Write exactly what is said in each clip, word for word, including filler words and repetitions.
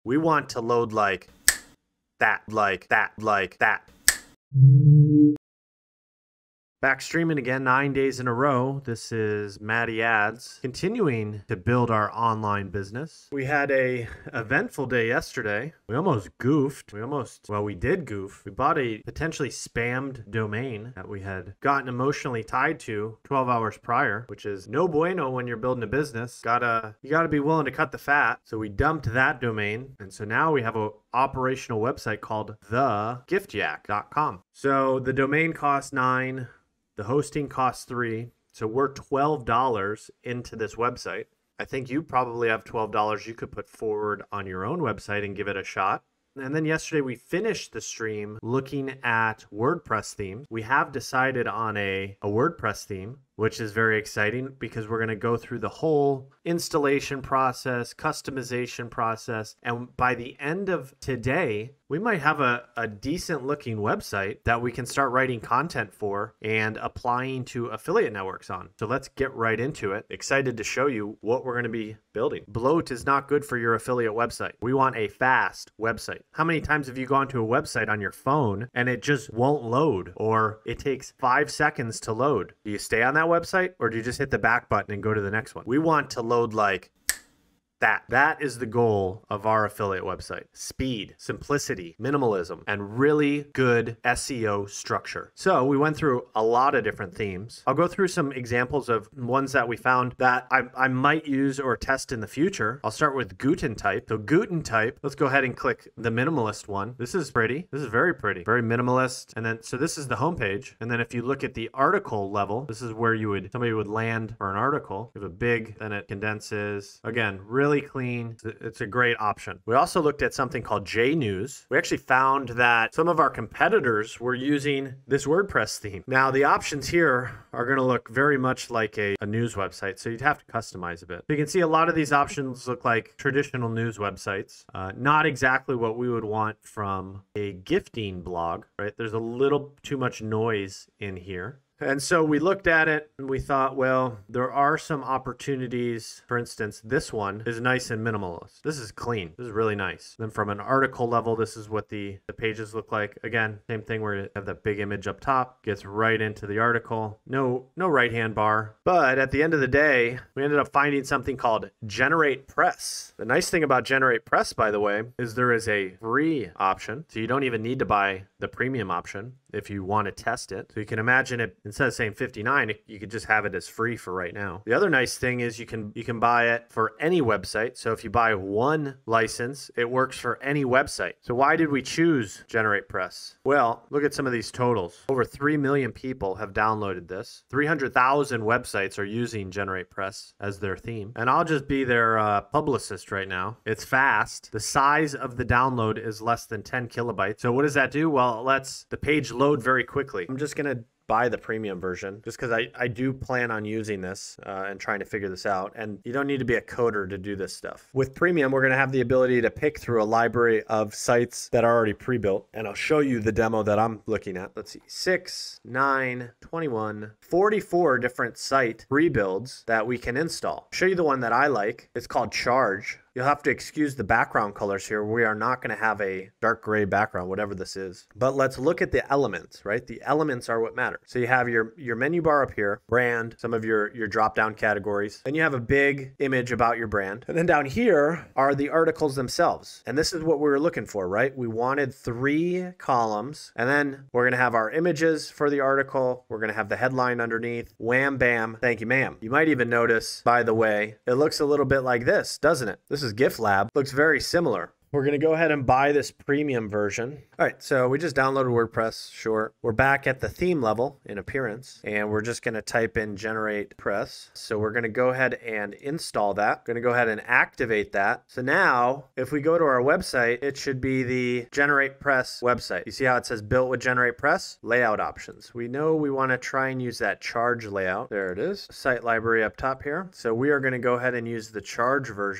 We want to load like that, like that, like that. Back streaming again, nine days in a row. This is MattyAds, continuing to build our online business. We had a eventful day yesterday. We almost goofed. We almost, well, we did goof. We bought a potentially spammed domain that we had gotten emotionally tied to twelve hours prior, which is no bueno when you're building a business. Gotta, you gotta be willing to cut the fat. So we dumped that domain. And so now we have a operational website called the gift yak dot com. So the domain costs nine. The hosting costs three, so we're twelve dollars into this website. I think you probably have twelve dollars you could put forward on your own website and give it a shot. And then yesterday we finished the stream looking at WordPress themes. We have decided on a, a WordPress theme, which is very exciting because we're going to go through the whole installation process, customization process. And by the end of today, we might have a, a decent looking website that we can start writing content for and applying to affiliate networks on. So let's get right into it. Excited to show you what we're going to be building. Bloat is not good for your affiliate website. We want a fast website. How many times have you gone to a website on your phone and it just won't load, or it takes five seconds to load? Do you stay on that website, or do you just hit the back button and go to the next one? We want to load like that. That is the goal of our affiliate website. Speed, simplicity, minimalism, and really good S E O structure. So we went through a lot of different themes. I'll go through some examples of ones that we found that I, I might use or test in the future. I'll start with Guten type. So Guten type, let's go ahead and click the minimalist one. This is pretty. This is very pretty, very minimalist. And then, so this is the homepage. And then if you look at the article level, this is where you would, somebody would land for an article. You have a big, then it condenses. Again, really Really clean. It's a great option. We also looked at something called J News. We actually found that some of our competitors were using this WordPress theme. Now the options here are going to look very much like a, a news website, so you'd have to customize a bit. So you can see a lot of these options look like traditional news websites. Uh, not exactly what we would want from a gifting blog, right? There's a little too much noise in here. And so we looked at it and we thought, well, there are some opportunities. For instance, this one is nice and minimalist. This is clean. This is really nice. Then from an article level, this is what the, the pages look like. Again, same thing where you have that big image up top, gets right into the article. No, no right-hand bar. But at the end of the day, we ended up finding something called GeneratePress. The nice thing about GeneratePress, by the way, is there is a free option. So you don't even need to buy the premium option if you want to test it. So you can imagine it, instead of saying fifty-nine, you could just have it as free for right now. The other nice thing is you can you can buy it for any website. So if you buy one license, it works for any website. So why did we choose GeneratePress? Well, look at some of these totals. Over three million people have downloaded this. three hundred thousand websites are using GeneratePress as their theme. And I'll just be their uh, publicist right now. It's fast. The size of the download is less than ten kilobytes. So what does that do? Well, it lets the page load very quickly. I'm just going to buy the premium version just because I, I do plan on using this uh, and trying to figure this out. And you don't need to be a coder to do this stuff. With premium, we're going to have the ability to pick through a library of sites that are already pre-built. And I'll show you the demo that I'm looking at. Let's see, six, nine, twenty-one, forty-four different site pre-builds that we can install. I'll show you the one that I like. It's called Charge. You'll have to excuse the background colors here. We are not going to have a dark gray background, whatever this is. But let's look at the elements, right? The elements are what matter. So you have your, your menu bar up here, brand, some of your, your drop-down categories. Then you have a big image about your brand. And then down here are the articles themselves. And this is what we were looking for, right? We wanted three columns. And then we're going to have our images for the article. We're going to have the headline underneath. Wham, bam, thank you, ma'am. You might even notice, by the way, it looks a little bit like this, doesn't it? This is Gift Lab. Looks very similar. We're going to go ahead and buy this premium version. All right, so we just downloaded WordPress, sure. We're back at the theme level in appearance, and we're just going to type in GeneratePress. So we're going to go ahead and install that. Going to go ahead and activate that. So now, if we go to our website, it should be the GeneratePress website. You see how it says built with GeneratePress? Layout options. We know we want to try and use that Charge layout. There it is. Site library up top here. So we are going to go ahead and use the Charge version.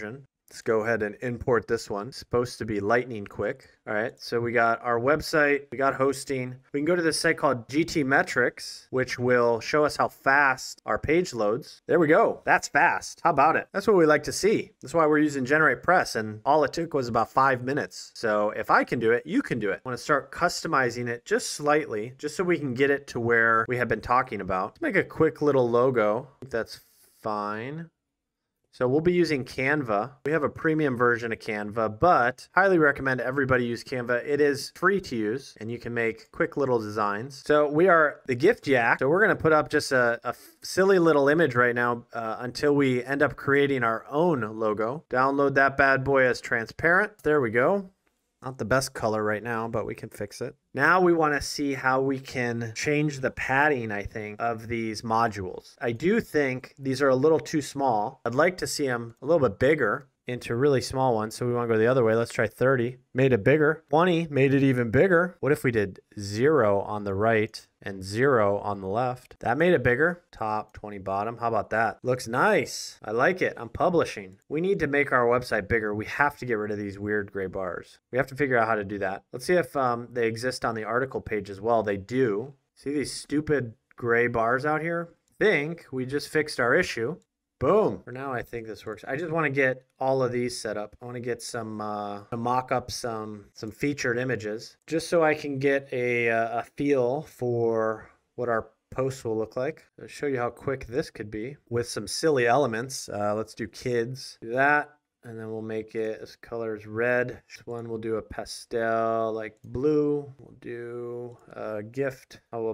Let's go ahead and import this one. It's supposed to be lightning quick. All right, so we got our website, we got hosting. We can go to this site called G T Metrics, which will show us how fast our page loads. There we go. That's fast. How about it? That's what we like to see. That's why we're using GeneratePress, and all it took was about five minutes. So if I can do it, you can do it. I want to start customizing it just slightly, just so we can get it to where we have been talking about. Let's make a quick little logo. I think that's fine. So we'll be using Canva. We have a premium version of Canva, but highly recommend everybody use Canva. It is free to use, and you can make quick little designs. So we are the Gift Yak. So we're going to put up just a, a silly little image right now uh, until we end up creating our own logo. Download that bad boy as transparent. There we go. Not the best color right now, but we can fix it. Now we want to see how we can change the padding, I think, of these modules. I do think these are a little too small. I'd like to see them a little bit bigger into really small ones. So we want to go the other way. Let's try thirty. Made it bigger. twenty made it even bigger. What if we did zero on the right and zero on the left? That made it bigger. Top, twenty bottom. How about that? Looks nice. I like it. I'm publishing. We need to make our website bigger. We have to get rid of these weird gray bars. We have to figure out how to do that. Let's see if um, they exist on the article page as well. They do. See these stupid gray bars out here? I think we just fixed our issue. Boom. For now, I think this works. I just want to get all of these set up. I want to get some, uh, to mock up some, some featured images just so I can get a, a feel for what our posts will look like. I'll show you how quick this could be with some silly elements. Uh, let's do kids. Do that. And then we'll make it, this color is red. This one we'll do a pastel like blue. We'll do a gift. How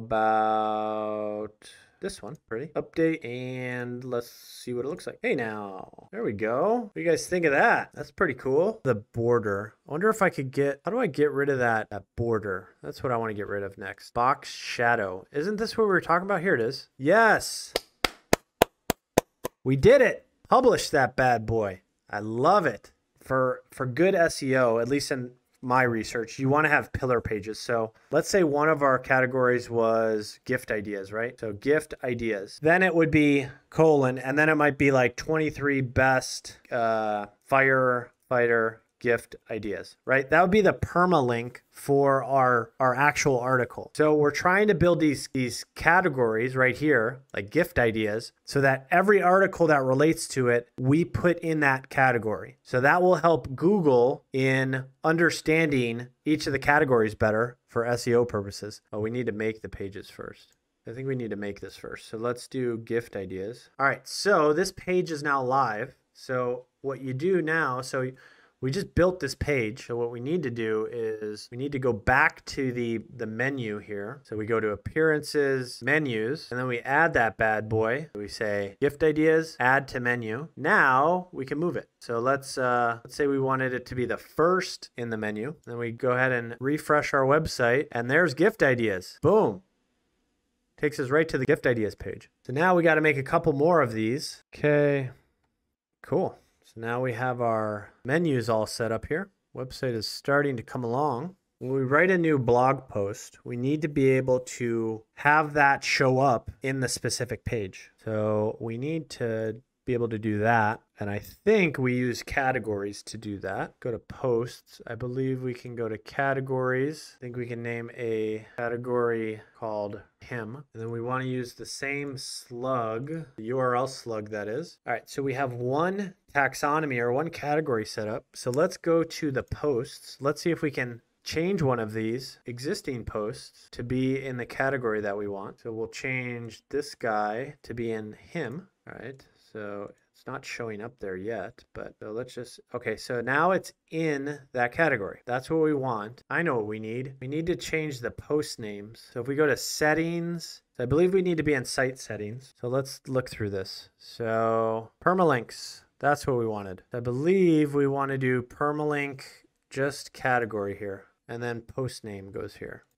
about this one? Pretty. Update, and let's see what it looks like. Hey now, there we go. What do you guys think of that? That's pretty cool. The border. I wonder if I could get, how do I get rid of that, that border? That's what I want to get rid of next. Box shadow. Isn't this what we were talking about? Here it is. Yes. We did it. Publish that bad boy. I love it. For for good S E O, at least in my research, you want to have pillar pages. So let's say one of our categories was gift ideas, right? So gift ideas. Then it would be colon, and then it might be like twenty-three best uh, firefighter gift ideas, right? That would be the permalink for our, our actual article. So we're trying to build these, these categories right here, like gift ideas, so that every article that relates to it, we put in that category. So that will help Google in understanding each of the categories better for S E O purposes. Oh, we need to make the pages first. I think we need to make this first. So let's do gift ideas. All right, so this page is now live. So what you do now, so we just built this page. So what we need to do is we need to go back to the, the menu here. So we go to appearances, menus, and then we add that bad boy. We say gift ideas, add to menu. Now we can move it. So let's, uh, let's say we wanted it to be the first in the menu. Then we go ahead and refresh our website, and there's gift ideas. Boom. Takes us right to the gift ideas page. So now we got to make a couple more of these. Okay, cool. So now we have our menus all set up here. Website is starting to come along. When we write a new blog post, we need to be able to have that show up in the specific page. So we need to be able to do that. And I think we use categories to do that. Go to posts. I believe we can go to categories. I think we can name a category called him. And then we want to use the same slug, the U R L slug that is. All right, so we have one taxonomy or one category set up. So let's go to the posts. Let's see if we can change one of these existing posts to be in the category that we want. So we'll change this guy to be in him. All right, so it's not showing up there yet, but so let's just, okay, so now it's in that category. That's what we want. I know what we need. We need to change the post names. So if we go to settings, so I believe we need to be in site settings. So let's look through this. So permalinks, that's what we wanted. I believe we want to do permalink just category here. And then post name goes here.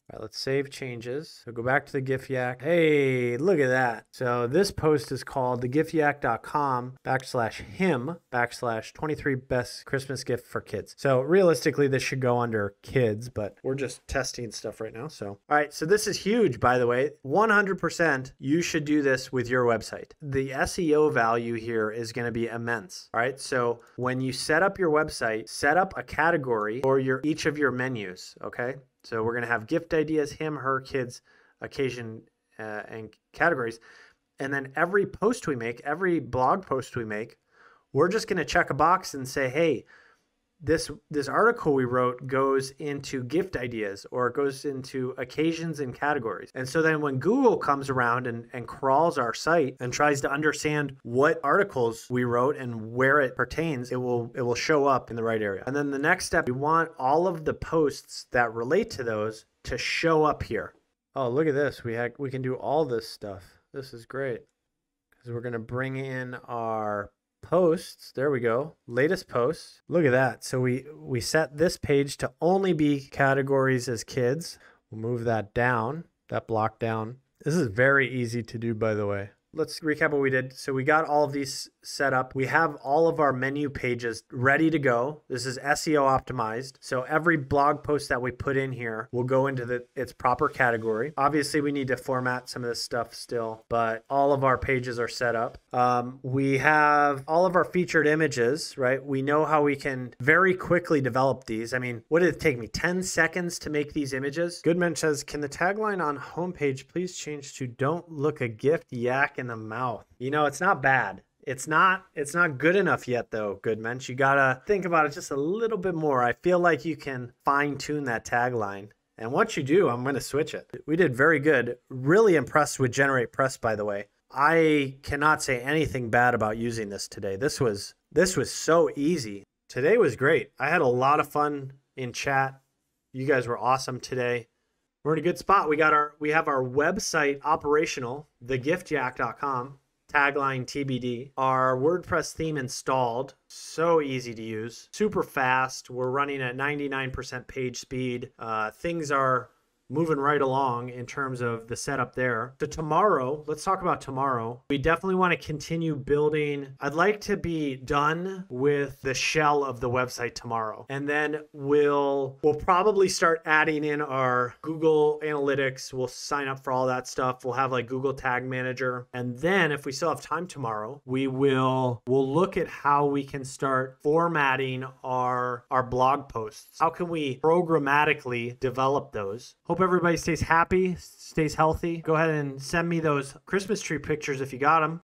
All right, let's save changes. So go back to the GIF Yak. Hey, look at that. So this post is called the gif yak dot com backslash him backslash twenty-three best Christmas gift for kids. So realistically, this should go under kids, but we're just testing stuff right now. So, all right, so this is huge, by the way. one hundred percent you should do this with your website. The S E O value here is going to be immense. All right, so when you set up your website, set up a category for your each of your menus, okay? So we're going to have gift ideas, him, her, kids, occasion, uh, and categories. And then every post we make, every blog post we make, we're just going to check a box and say, hey, this this article we wrote goes into gift ideas or it goes into occasions and categories. And so then when Google comes around and, and crawls our site and tries to understand what articles we wrote and where it pertains, it will it will show up in the right area. And then the next step, we want all of the posts that relate to those to show up here. Oh, look at this. We have, we can do all this stuff. This is great because we're going to bring in our posts. There we go. Latest posts. Look at that. So we we set this page to only be categories as kids. We'll move that down, that block down. This is very easy to do, by the way. Let's recap what we did. So we got all of these set up. We have all of our menu pages ready to go. This is S E O optimized. So every blog post that we put in here will go into the, its proper category. Obviously, we need to format some of this stuff still, but all of our pages are set up. Um, we have all of our featured images, right? We know how we can very quickly develop these. I mean, what did it take me? ten seconds to make these images? Goodman says, can the tagline on homepage please change to don't look a gift yak in the mouth? You know, it's not bad. It's not it's not good enough yet though, Goodmensch. You gotta think about it just a little bit more. I feel like you can fine tune that tagline. And once you do, I'm gonna switch it. We did very good. Really impressed with GeneratePress, by the way. I cannot say anything bad about using this today. This was this was so easy. Today was great. I had a lot of fun in chat. You guys were awesome today. We're in a good spot. We got our we have our website operational, the gift yak dot com, tagline T B D. Our WordPress theme installed. So easy to use. Super fast. We're running at ninety-nine percent page speed. Uh, things are moving right along in terms of the setup there. So tomorrow, let's talk about tomorrow. We definitely want to continue building. I'd like to be done with the shell of the website tomorrow. And then we'll we'll probably start adding in our Google Analytics. We'll sign up for all that stuff. We'll have like Google Tag Manager. And then if we still have time tomorrow, we will we'll look at how we can start formatting our our blog posts. How can we programmatically develop those? Hope everybody stays happy, stays healthy. Go ahead and send me those Christmas tree pictures if you got them.